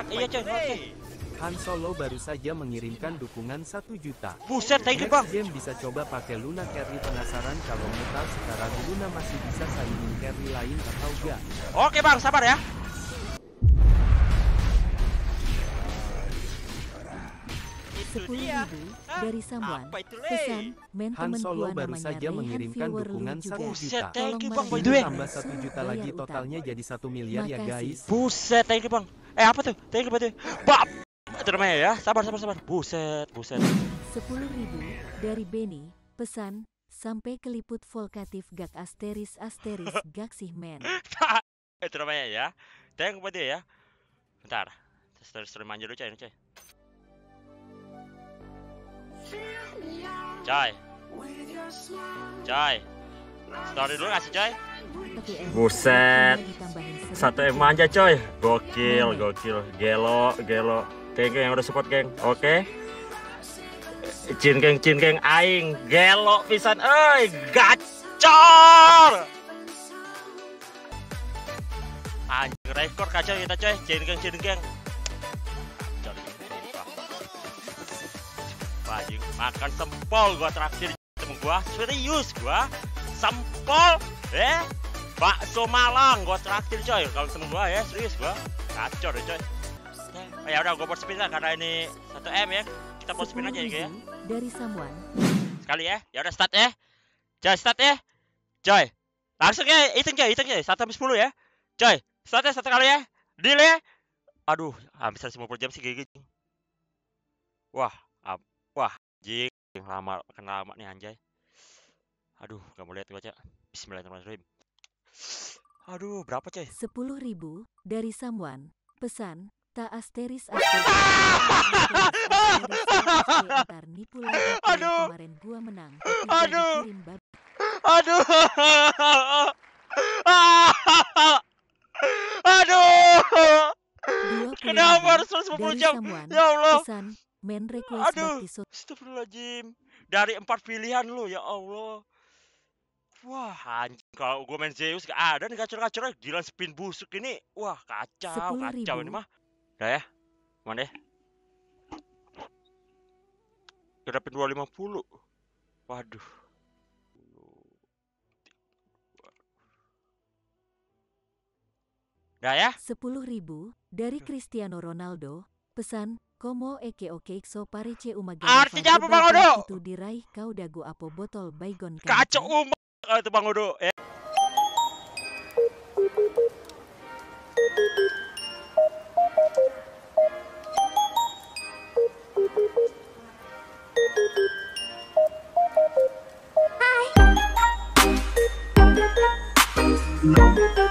Iya coy, oke. Han Solo baru saja mengirimkan dukungan 1 juta. Buset, thank you Next bang. game bisa coba pakai Luna Carry. Penasaran kalau metal sekarang Luna masih bisa saingin carry lain atau enggak? Oke bang, sabar ya. Itu dia. 10.000 dari Samuan. Apa itu, Le? Pesan, men Han temen Solo gua baru namanya saja Rayhan mengirimkan viewer dukungan lu 1 juga. Buset, juta. thank you bang, Tolong by the Ini way. tambah 1 juta lagi, bayar utang. totalnya jadi 1 miliar ya Makasih. guys. Buset, thank you bang. Apa tuh? Thank you, by the way. Bap. Itu namanya ya. Sabar. Buset. 10.000 dari Benny. Pesan, sampai keliput volkatif gak asteris gak sih men. Itu namanya ya. Thank you, by the way ya. Bentar. Terus manja dulu coy, coy. Coy. Story dulu ngasih coy. Buset. 1M aja coy. Gokil. Gelo. Thank you yang udah support geng. Oke. Cin geng aing. Gelo pisan euy. Gacor. Anjing rekor kacau kita coy. Cin geng. Anjing makan sempol gua traktir temen gua. Serius gua. Sempol bakso Malang gua traktir coy kalau temen gua ya, serius gua. Kacor deh coy. Ya udah gua buat spin lah karena ini 1M ya. Kita buat spin aja ya. Dari Samuan. Sekali ya. Ya udah start ya. Coy, start ya. Coy. Langsung ya, hitung coy. 1 sampai 10 ya. Coy, start ya 1 kali ya. Deal ya. Aduh, hampir 150 jam sih GG. Wah, anjing lama nih anjay. Aduh, gak mau lihat gua, Cak. Bismillahirrahmanirrahim. Aduh, berapa, coy? 10.000 dari Samuan. Pesan, tak asteris antar nipu lagi. Aduh. Kemarin gua menang. Aduh. Aduh. 20.000 Kenapa harus 150 dari jam? Samuan. Ya Allah. Pesan, men request Aduh. bakti soto. Astagfirullahaladzim. Dari 4 pilihan lu, ya Allah. Wah, anjing. Kalau gue main Zeus gak ada nih gacor-gacornya. Gila spin busuk ini. Wah, kacau ini mah. Udah ya. Mana ya? Udah dapet 250. Waduh. Udah ya? 10.000 dari Cristiano Ronaldo. Pesan, komo eke oke so parece umaga. Artinya apa, Bang Odo? Itu diraih kau dagu apa botol baygon kan? Kacau itu Bang Odo. Hai.